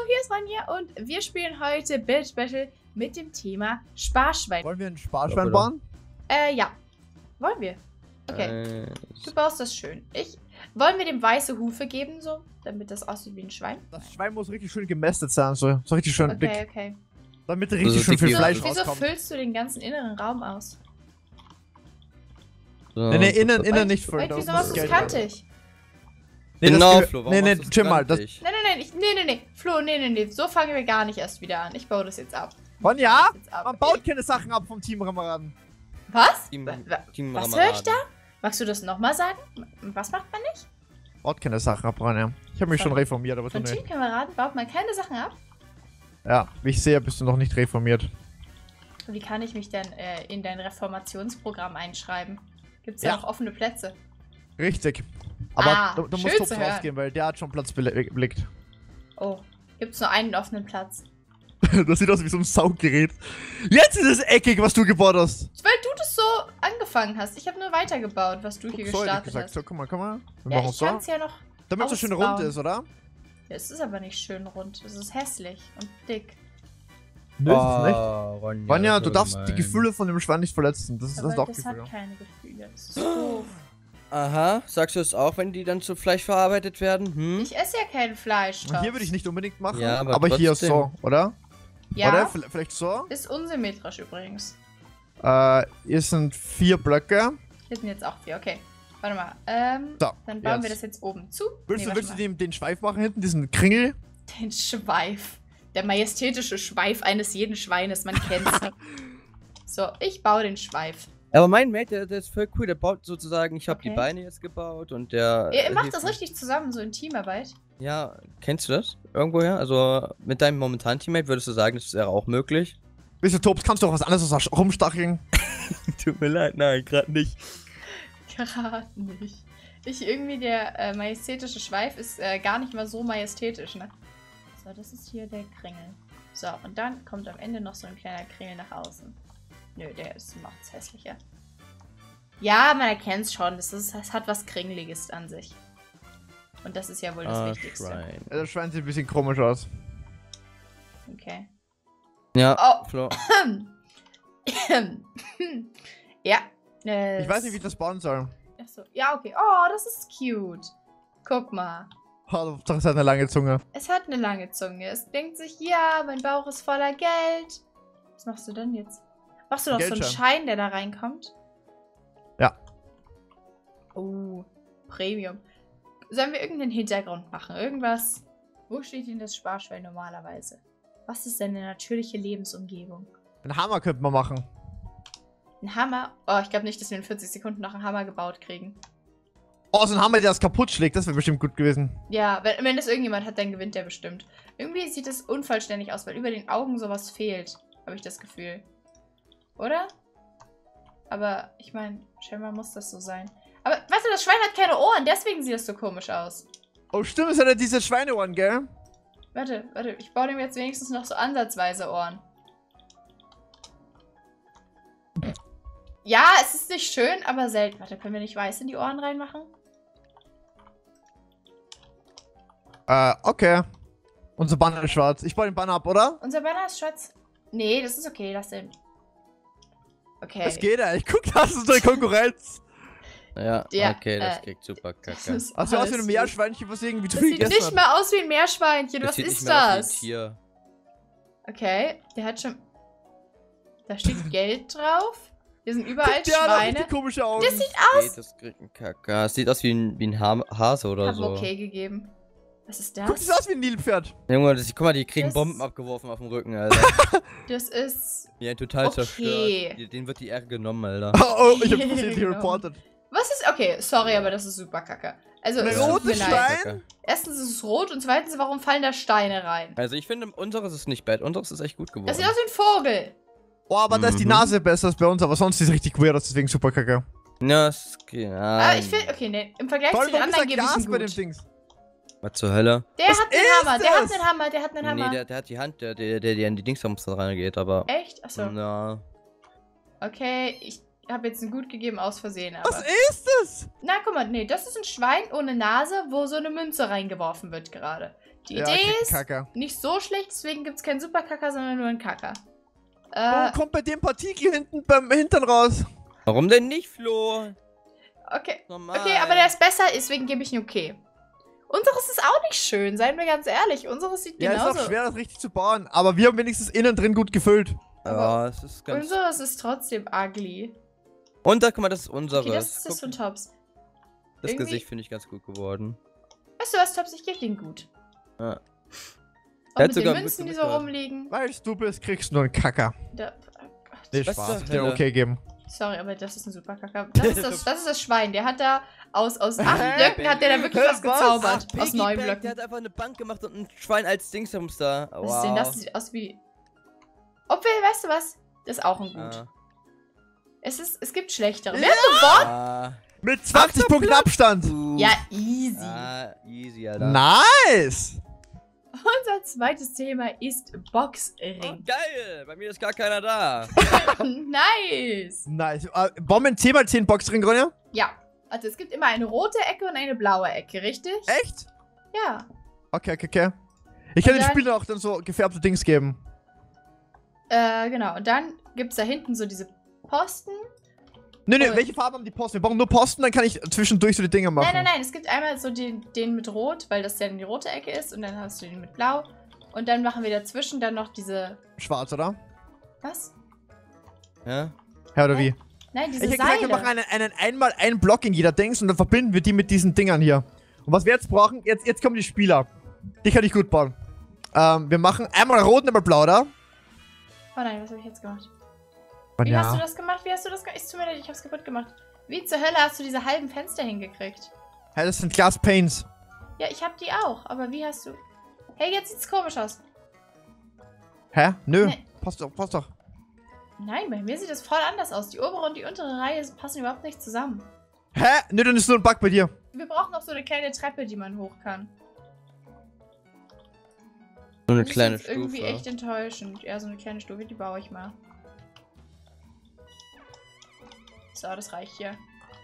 hier ist Ronja und wir spielen heute Build Battle mit dem Thema Sparschwein. Wollen wir ein Sparschwein bauen? Ja. Wollen wir? Okay. Du baust das schön. Wollen wir dem weiße Hufe geben, so? Damit das aussieht wie ein Schwein? Das Schwein muss richtig schön gemästet sein, so richtig schön dick. Okay. Damit richtig schön viel Fleisch Wieso rauskommt. füllst du den ganzen inneren Raum aus? So. Nee, innen nicht füllen. Wieso machst du es kantig? Nee, genau, Flo, nee, Jim mal. Nee. Flo, nee. So fangen wir gar nicht erst wieder an. Ich baue das jetzt ab. Ronja, man baut keine Sachen ab vom Teamkameraden. Was? Team Was höre ich da? Magst du das nochmal sagen? Was macht man nicht? Baut keine Sachen ab, Ronja. Ich habe mich schon reformiert, aber du Von nicht. Teamkameraden baut man keine Sachen ab? Ja, wie ich sehe, bist du noch nicht reformiert. Wie kann ich mich denn in dein Reformationsprogramm einschreiben? Gibt es da noch offene Plätze? Richtig. Aber du musst schön Tops zu hören. rausgehen, weil der hat schon Platz belegt. Oh, gibt es nur einen offenen Platz? Das sieht aus wie so ein Sauggerät. Jetzt ist es eckig, was du gebaut hast. Weil du das so angefangen hast. Ich habe nur weitergebaut, was du hier gestartet hast. So, guck mal. Wir Ja, machen ich so. kann es ja noch Damit es so schön rund ist, oder? Ja, es ist aber nicht schön rund. Es ist hässlich und dick. Nö, ist es nicht. Ronja, du darfst die Gefühle von dem Schwein nicht verletzen. Das Aber auch das Gefühle. hat keine Gefühle. Das ist doof. Aha, sagst du es auch, wenn die dann zu Fleisch verarbeitet werden? Hm? Ich esse ja kein Fleisch. Und hier würde ich nicht unbedingt machen, Ja, aber hier trotzdem. so, oder? Ja, Oder? Vielleicht so? ist unsymmetrisch übrigens. Hier sind 4 Blöcke. Hier sind jetzt auch 4, okay. Warte mal, So, dann bauen wir das jetzt oben zu. Willst Nee, du den Schweif machen hinten, diesen Kringel? Den Schweif. Der majestätische Schweif eines jeden Schweines, man kennt's. So, ich baue den Schweif. Aber mein Mate, der ist voll cool, der baut sozusagen, ich habe Okay. die Beine jetzt gebaut und der... Ihr macht hilft das mir. richtig zusammen, so in Teamarbeit. Ja, kennst du das? Irgendwoher? Also mit deinem momentanen Teammate würdest du sagen, das wäre auch möglich? Wisst du, Tops, kannst du auch was anderes rumstacheln? Tut mir leid, nein, gerade nicht. Gerade nicht. Irgendwie der majestätische Schweif ist gar nicht mal so majestätisch, ne? So, das ist hier der Kringel. So, und dann kommt am Ende noch so ein kleiner Kringel nach außen. Nö, macht's hässlicher. Ja, man erkennt's schon. Das hat was Kringeliges an sich. Und das ist ja wohl das Wichtigste. Schwein. Ja, das Schwein sieht ein bisschen komisch aus. Okay. Ja, Oh. Flo. Ja. Ich weiß nicht, wie ich das bauen soll. Achso. Ja, okay. Oh, das ist cute. Guck mal. Oh, das hat eine lange Zunge. Es hat eine lange Zunge. Es denkt sich, ja, mein Bauch ist voller Geld. Was machst du denn jetzt? Machst du noch so einen Schein, der da reinkommt? Ja. Oh, Premium. Sollen wir irgendeinen Hintergrund machen? Irgendwas? Wo steht denn das Sparschwein normalerweise? Was ist denn eine natürliche Lebensumgebung? Einen Hammer könnte man machen. Ein Hammer? Oh, ich glaube nicht, dass wir in 40 Sekunden noch einen Hammer gebaut kriegen. Oh, so ein Hammer, der das kaputt schlägt, das wäre bestimmt gut gewesen. Ja, wenn das irgendjemand hat, dann gewinnt der bestimmt. Irgendwie sieht es unvollständig aus, weil über den Augen sowas fehlt. Habe ich das Gefühl. Oder? Aber ich meine, scheinbar muss das so sein. Aber warte, das Schwein hat keine Ohren, deswegen sieht das so komisch aus. Oh, stimmt, es hat ja diese Schweineohren, gell? Warte, ich baue dem jetzt wenigstens noch so ansatzweise Ohren. Ja, es ist nicht schön, aber selten. Warte, können wir nicht weiß in die Ohren reinmachen? Okay. Unser Banner ist schwarz. Ich baue den Banner ab, oder? Unser Banner ist schwarz. Nee, das ist okay, lass den. Okay. Es geht ja. Ich guck, das ist eine Konkurrenz. Ja, Ja, okay, das klingt super kacke. Das ist Also aus wie alles ein Meerschweinchen, was irgendwie zu Das viel sieht gegessen nicht hat. mal aus wie ein Meerschweinchen. Was sieht ist nicht mehr aus wie ein das? Tier. Okay, der hat schon... Da steht Geld drauf. Hier sind überall Der hat auch Schweine. richtig komische Augen. Das sieht aus! Das kriegt ein Kacke. Das sieht aus wie ein Hase oder Hab so. okay gegeben. Was ist Guck, das das? sieht aus wie ein Nilpferd. Junge, guck mal, die kriegen Das- Bomben abgeworfen auf dem Rücken, Alter. Das ist... Die sind total Okay. zerstört. Den wird die Ehre genommen, Alter. Oh, ich hab das nicht Genau. reportet. Was ist... Okay, sorry, aber das ist super kacke. Also, Ein es tut rotes mir leid. Schwein? Kacke. Erstens ist es rot und zweitens, warum fallen da Steine rein? Also ich finde, unseres ist nicht bad. Unseres ist echt gut geworden. Das sieht aus wie ein Vogel. Oh, aber da ist die Nase besser als bei uns, aber sonst ist es richtig weird, deswegen super kacke. Ja, das geht. Aber ich finde... Okay, nee. Im Vergleich zu den anderen gebe ich Gas ihm bei dem gut. Dings. Was zur Hölle? Der Was hat den ist Hammer, der hat das? den Hammer, der hat den Hammer. Nee, der hat die Hand, der an die Dingsbums da reingeht, aber. Echt? Achso. Ja. Okay, ich habe jetzt einen gut gegeben aus Versehen, aber... Was ist das? Na, guck mal, nee, das ist ein Schwein ohne Nase, wo so eine Münze reingeworfen wird gerade. Die Idee ist nicht so schlecht, deswegen gibt es keinen Superkacker, sondern nur einen Kacker. Wo kommt bei dem Partikel hinten beim Hintern raus? Warum denn nicht, Flo? Okay. Okay, aber der ist besser, deswegen gebe ich ihn okay. Unseres ist auch nicht schön, seien wir ganz ehrlich. Unseres sieht genauso... Ja, ist auch schwer, das richtig zu bauen, aber wir haben wenigstens innen drin gut gefüllt. Ja, es ist ganz... Unseres ist trotzdem ugly. Und da, guck mal, das ist unseres. Okay, das ist das von Tops. Das irgendwie... Gesicht finde ich ganz gut geworden. Weißt du was, Tops, ich gebe den gut. Ja. Und mit den Münzen, die so rumliegen. Weil du bist, kriegst du nur einen Kacker. Nee, Spaß, der okay geben. Sorry, aber das ist ein super Kacker. Das ist das Schwein. Der hat da aus 8 Blöcken hat der da wirklich was gezaubert. Aus 9 Blöcken. Der hat einfach eine Bank gemacht und ein Schwein als Dingshamster. Wow. Was ist denn das? Das sieht aus wie... Obwohl, weißt du was? Das ist auch ein Gut. Es gibt schlechtere. Wer hat gewonnen? Mit 20 Punkten Abstand. Ja, easy. Easy, Alter. Nice. Unser zweites Thema ist Boxring. Oh, geil, bei mir ist gar keiner da. Nice. Nice. Wollen wir ein 10x10 Boxring, Ronja? Ja. Also es gibt immer eine rote Ecke und eine blaue Ecke, richtig? Echt? Ja. Okay. Ich kann den Spielern auch dann so gefärbte Dings geben. Genau. Und dann gibt es da hinten so diese Posten. Nee, welche Farbe haben die Posten? Wir brauchen nur Posten, dann kann ich zwischendurch so die Dinger machen. Nein, es gibt einmal so den mit Rot, weil das ja die rote Ecke ist. Und dann hast du den mit Blau. Und dann machen wir dazwischen dann noch diese... Schwarz, oder? Was? Ja? Ja, oder wie? Nein, diese Ich Seile. hätte gesagt, wir machen einmal einen Block in jeder Dings und dann verbinden wir die mit diesen Dingern hier. Und was wir jetzt brauchen, jetzt kommen die Spieler. Die kann ich gut bauen. Wir machen einmal rot und einmal blau, oder? Oh nein, was habe ich jetzt gemacht? Wie hast du das gemacht? Es tut mir leid, ich hab's kaputt gemacht. Wie zur Hölle hast du diese halben Fenster hingekriegt? Hey, das sind Glass Panes. Ja, ich hab die auch, aber wie hast du... Hey, jetzt sieht's komisch aus. Hä? Nö. Nee. Passt doch. Nein, bei mir sieht das voll anders aus. Die obere und die untere Reihe passen überhaupt nicht zusammen. Hä? Nö, dann ist nur ein Bug bei dir. Wir brauchen noch so eine kleine Treppe, die man hoch kann. So eine kleine Stufe. Das ist irgendwie echt enttäuschend. Ja, so eine kleine Stufe, die baue ich mal. So, das reicht hier.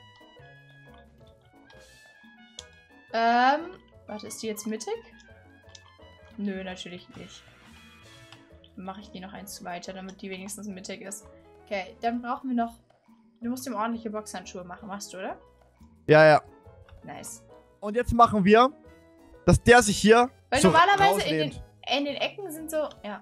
Warte, ist die jetzt mittig? Nö, natürlich nicht. Dann mache ich die noch eins weiter, damit die wenigstens mittig ist. Okay, dann brauchen wir noch... Du musst ihm ordentliche Boxhandschuhe machen, machst du, oder? Ja. Nice. Und jetzt machen wir, dass der sich hier weil so normalerweise in den Ecken sind so... Ja.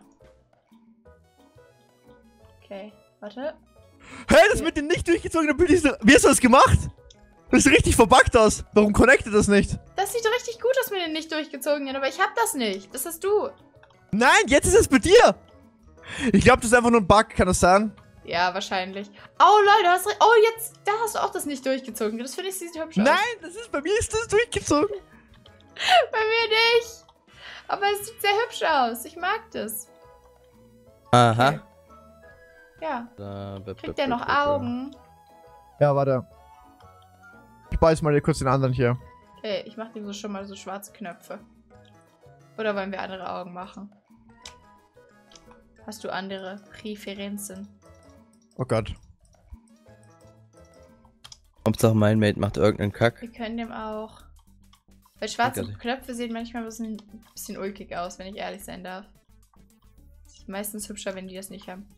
Okay, warte. Hä, das mit den nicht durchgezogenen Bildern, wie hast du das gemacht? Das sieht richtig verbuggt aus. Warum connectet das nicht? Das sieht richtig gut aus mit den nicht durchgezogenen, aber ich hab das nicht. Das hast du. Nein, jetzt ist es bei dir. Ich glaube, das ist einfach nur ein Bug, kann das sein? Ja, wahrscheinlich. Oh, Leute, hast recht. Oh, jetzt, da hast du auch das nicht durchgezogen. Das finde ich, sieht hübsch aus. Nein, bei mir ist das durchgezogen. Bei mir nicht. Aber es sieht sehr hübsch aus. Ich mag das. Aha. Okay. Ja. Kriegt der noch Augen? Ja, warte. Ich beiß mal kurz den anderen hier. Okay, ich mache dem so schon mal so schwarze Knöpfe. Oder wollen wir andere Augen machen? Hast du andere Präferenzen? Oh Gott. Hauptsache mein Mate macht irgendeinen Kack. Wir können dem auch... Weil schwarze Knöpfe sehen manchmal ein bisschen ulkig aus, wenn ich ehrlich sein darf. Ist meistens hübscher, wenn die das nicht haben.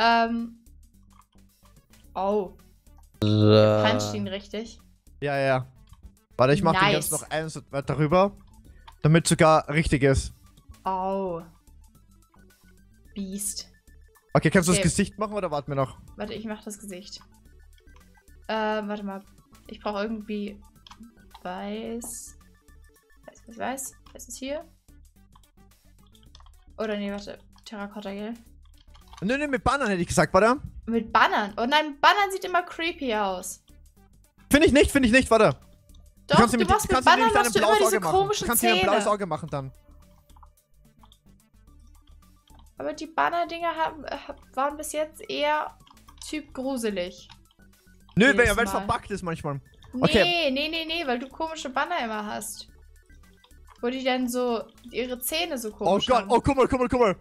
Oh. Puncht ihn richtig. Ja. Warte, ich mach den jetzt noch eins weiter rüber. Damit sogar richtig ist. Oh. Beast. Okay, kannst du das Gesicht machen oder warten wir noch? Warte, ich mach das Gesicht. Warte mal. Ich brauche irgendwie weiß. Weiß ist hier. Oder nee, warte. Terrakotta, gell? Nö, mit Bannern hätte ich gesagt, warte. Mit Bannern? Oh nein, Bannern sieht immer creepy aus. Finde ich nicht, warte. Doch, du machst mit Bannern machst du immer diese komischen Zähne. Du kannst dir ein blaues Auge machen dann. Aber die Banner-Dinger waren bis jetzt eher Typ gruselig. Nö, weil es verbuggt ist manchmal. Okay. Nee, weil du komische Banner immer hast. Wo die dann so ihre Zähne so komisch haben. Oh Gott, guck mal.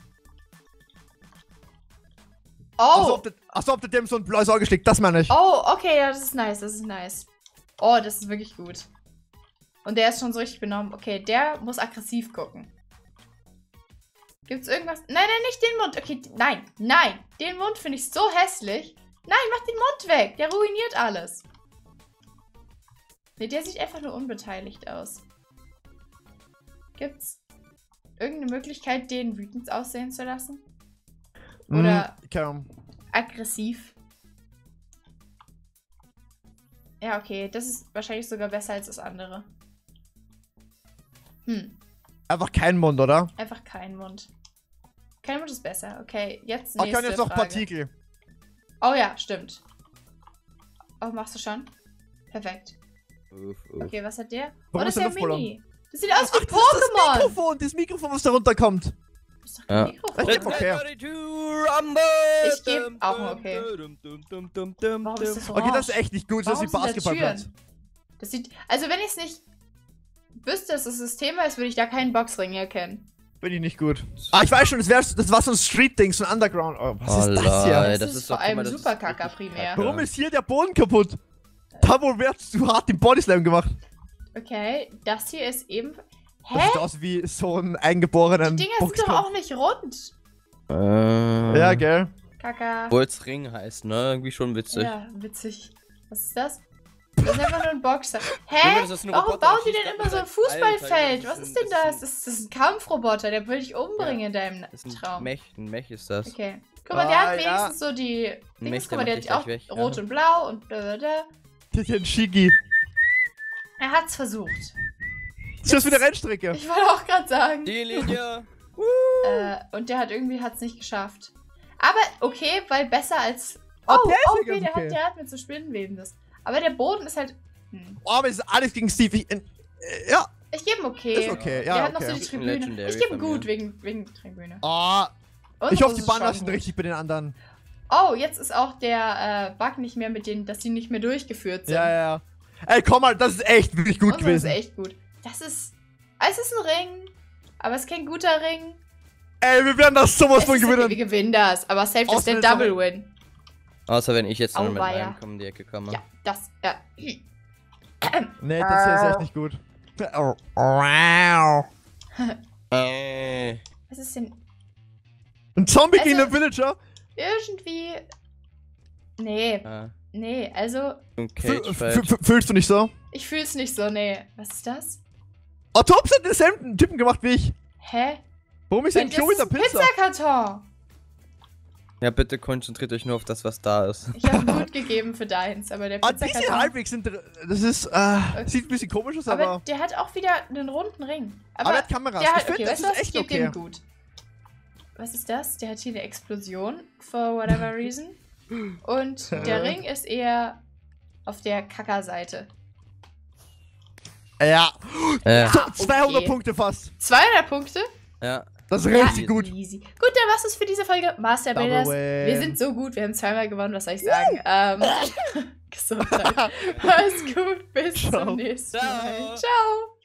Oh! Achso, ob der dem so ein blaues Auge schlägt, das meine ich. Oh, okay, ja, das ist nice. Oh, das ist wirklich gut. Und der ist schon so richtig benommen. Okay, der muss aggressiv gucken. Gibt's irgendwas? Nein, nein, nicht den Mund. Okay, nein, nein. Den Mund finde ich so hässlich. Nein, mach den Mund weg. Der ruiniert alles. Ne, der sieht einfach nur unbeteiligt aus. Gibt's irgendeine Möglichkeit, den wütend aussehen zu lassen? Oder aggressiv? Ja, okay. Das ist wahrscheinlich sogar besser als das andere. Einfach kein Mund, oder? Einfach kein Mund. Kein Mund ist besser. Okay, jetzt Ich nächste kann jetzt noch Frage. Partikel. Oh ja, stimmt. Oh, machst du schon? Perfekt. Uff. Okay, was hat der? Warum oh, das ist ist der ja Luftballon? Mini. Das sieht aus wie Das ist das Pokémon. Mikrofon, das Mikrofon, was da runterkommt. Das ist doch kein Ja. Mikrofon. Ich geb okay. Ich geb auch ein okay. Warum ist das orange? Okay, das ist echt nicht gut, das ist wie Warum sind da Basketballplatz. Türen? Das sieht... Also, wenn ich es nicht wüsste, dass das das Thema ist, würde ich da keinen Boxring erkennen. Bin ich nicht gut. Ah, ich weiß schon, das war so ein Street-Ding, so ein Underground. Oh, was ist das hier? Leute. Das ist vor allem Superkacker primär. Warum ist hier der Boden kaputt? Da wohl wird zu hart den Bodyslam gemacht. Okay, das hier ist eben... Das Hä? sieht aus wie so ein eingeborenen Die Dinger sind doch auch nicht rund. Ja, gell? Kaka. Obwohl's Ring heißt, ne? Irgendwie schon witzig. Ja, witzig. Was ist das? Das ist einfach nur ein Boxer. Junge, Hä? das ist ein Warum Roboter, bauen der die schießt denn ab immer so ein mit Fußballfeld? Alter, Was ist denn das? Das ist ein Kampfroboter, der will dich umbringen in deinem Das ist ein Traum. Mech ist das. Okay. Guck mal, der Ah, hat ja. wenigstens so die Dings. Mech, Guck der mal, der macht hat auch dich gleich weg, rot ja. und blau und blablabla. Das ist ein Shigi. Er hat's versucht. Das ist wie eine Rennstrecke. Ich wollte auch gerade sagen. Die Linie! Und der hat irgendwie hat's nicht geschafft. Aber okay, weil besser als... Ah, Oh, der ist ja okay, ganz okay. der hat mit so Spinnenweben das. Aber der Boden ist halt... Oh, aber es ist alles gegen Steve. Ja, Ich gebe ihm okay. ist okay. Der Ja, hat noch so okay. die Ist ein Tribüne. Legendary Ich gebe ihm von gut, mir. wegen Tribüne. Oh, Und ich hoffe, das die ist Banner schon sind gut. richtig bei den anderen. Oh, jetzt ist auch der Bug nicht mehr mit denen, dass die nicht mehr durchgeführt sind. Ja, ja. Ey, komm mal, das ist echt wirklich gut Und das gewesen. ist echt gut. Das ist... Es ist ein Ring, aber es ist kein guter Ring. Ey, wir werden das sowas von Wir gewinnen. gewinnen das, aber safe ist Außer der wenn es Double Win. Außer wenn ich jetzt noch mit Auweia. reinkomme in die Ecke komme. Ja, das... Nee, das hier ist echt nicht gut. Wow. Was ist denn... Ein Zombie Also- gegen einen Villager? Irgendwie... Nee, Ah, nee, also... ein Cage-Fight. Fühlst du nicht so? Ich fühl's nicht so, nee. Was ist das? Oh, Tops hat denselben Typen gemacht wie ich. Hä? Warum ist ein Das Klo mit ist der ein Pizza? Pizzakarton! Ja, bitte konzentriert euch nur auf das, was da ist. Ich habe gut gegeben für deins, aber der Ah, die sind Pizzakarton... halbwegs das ist, sieht ein bisschen komisch aus, aber aber der hat auch wieder einen runden Ring. er hat Kameras. der Ich hat, finde, okay, das weißt du ist was? echt Ich gebe dem okay. gut. Was ist das? Der hat hier eine Explosion, for whatever reason. Und der Ring ist eher auf der Kacker-Seite. Ja, so, 200 okay. Punkte fast. 200 Punkte? Ja. Das ist Ja, richtig gut. Easy. Gut, dann war's es für diese Folge Master Double Builders. win. Wir sind so gut, wir haben zweimal gewonnen, was soll ich sagen? Gesundheit. Alles gut, bis Ciao. zum nächsten Mal. Ciao. Ciao.